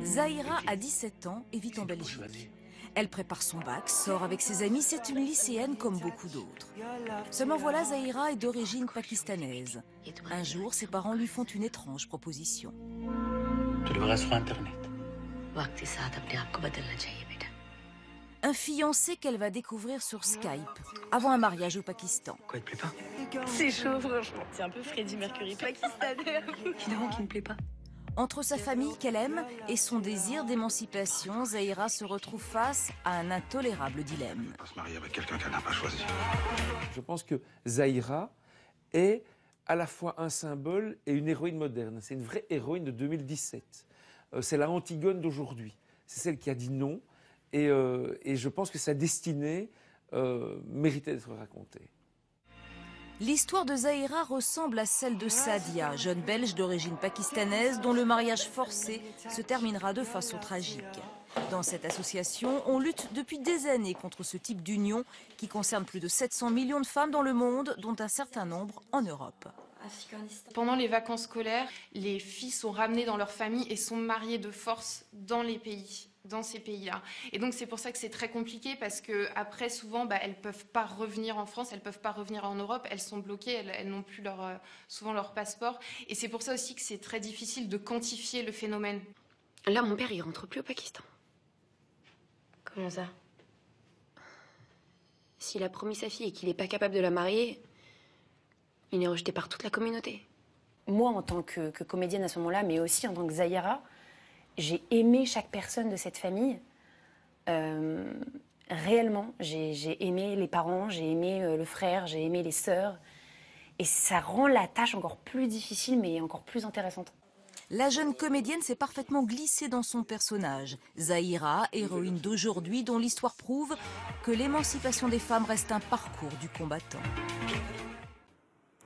Zahira a 17 ans et vit en Belgique. Elle prépare son bac, sort avec ses amis, c'est une lycéenne comme beaucoup d'autres. Seulement voilà, Zahira est d'origine pakistanaise. Un jour, ses parents lui font une étrange proposition. Tu le verras sur Internet. Un fiancé qu'elle va découvrir sur Skype, avant un mariage au Pakistan. Quoi, il te plaît pas? C'est chaud, franchement. C'est un peu Freddie Mercury pakistanais. Évidemment qu'il me plaît pas. Entre sa famille qu'elle aime et son désir d'émancipation, Zahira se retrouve face à un intolérable dilemme. On va se marier avec quelqu'un qu'elle n'a pas choisi. Je pense que Zahira est à la fois un symbole et une héroïne moderne. C'est une vraie héroïne de 2017. C'est la Antigone d'aujourd'hui. C'est celle qui a dit non. Et je pense que sa destinée méritait d'être racontée. L'histoire de Zahira ressemble à celle de Sadia, jeune belge d'origine pakistanaise dont le mariage forcé se terminera de façon tragique. Dans cette association, on lutte depuis des années contre ce type d'union qui concerne plus de 700 millions de femmes dans le monde, dont un certain nombre en Europe. Pendant les vacances scolaires, les filles sont ramenées dans leur famille et sont mariées de force dans ces pays-là. Et donc c'est pour ça que c'est très compliqué parce que après souvent elles peuvent pas revenir en France, elles peuvent pas revenir en Europe, elles sont bloquées, elles n'ont plus souvent leur passeport. Et c'est pour ça aussi que c'est très difficile de quantifier le phénomène. Là, mon père, il rentre plus au Pakistan. Comment ça? S'il a promis sa fille et qu'il n'est pas capable de la marier, il est rejeté par toute la communauté. Moi, en tant que comédienne à ce moment-là, mais aussi en tant que Zahira, j'ai aimé chaque personne de cette famille. Réellement, j'ai aimé les parents, j'ai aimé le frère, j'ai aimé les sœurs. Et ça rend la tâche encore plus difficile, mais encore plus intéressante. La jeune comédienne s'est parfaitement glissée dans son personnage. Zahira, héroïne d'aujourd'hui, dont l'histoire prouve que l'émancipation des femmes reste un parcours du combattant.